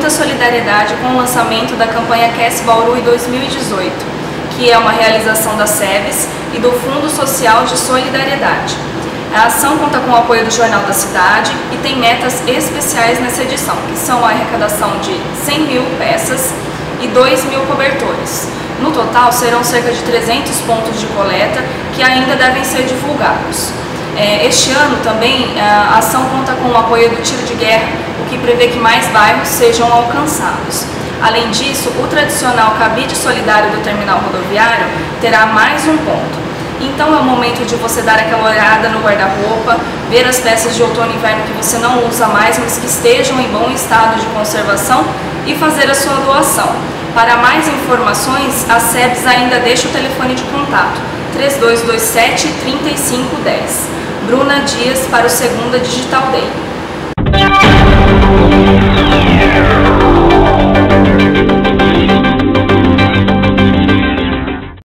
muita solidariedade com o lançamento da campanha Aquece Bauru em 2018, que é uma realização da SEBS e do Fundo Social de Solidariedade. A ação conta com o apoio do Jornal da Cidade e tem metas especiais nessa edição, que são a arrecadação de 100 mil peças e 2 mil cobertores. No total, serão cerca de 300 pontos de coleta que ainda devem ser divulgados. Este ano também a ação conta com o apoio do Tiro de Guerra, o que prevê que mais bairros sejam alcançados. Além disso, o tradicional cabide solidário do terminal rodoviário terá mais um ponto. Então é o momento de você dar aquela olhada no guarda-roupa, ver as peças de outono e inverno que você não usa mais, mas que estejam em bom estado de conservação e fazer a sua doação. Para mais informações, a SEBS ainda deixa o telefone de contato 3227-3510. Bruna Dias para o Segunda Digital Day.